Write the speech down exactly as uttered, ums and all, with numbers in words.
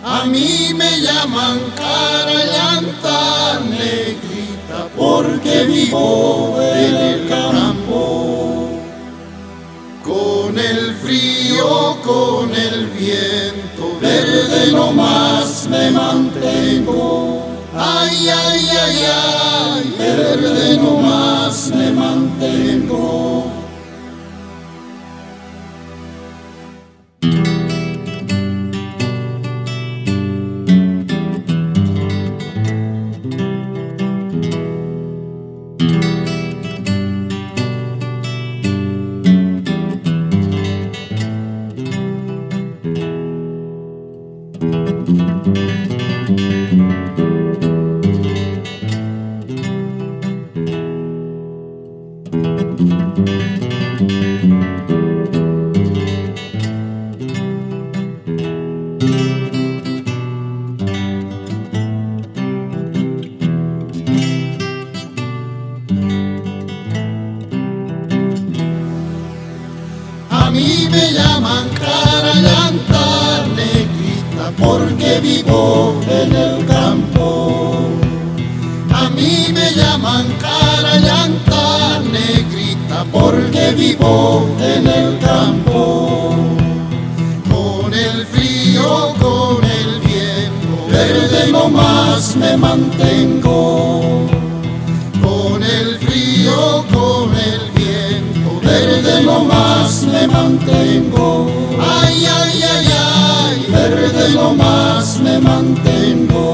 A mí me llaman cara llanta negrita porque vivo en el campo. Con el frío, con el viento, verde nomás me mantengo. Ay, ay, ay, ay, verde nomás me mantengo. A mí me llaman cara llanta negrita porque vivo en el campo. A mí me llaman cara llanta negrita porque vivo en el campo. Con el frío, con el viento, verde nomás me mantengo. Con el frío, con el viento, verde nomás me mantengo. Ay, ay, ay, ay, verde nomás me mantengo.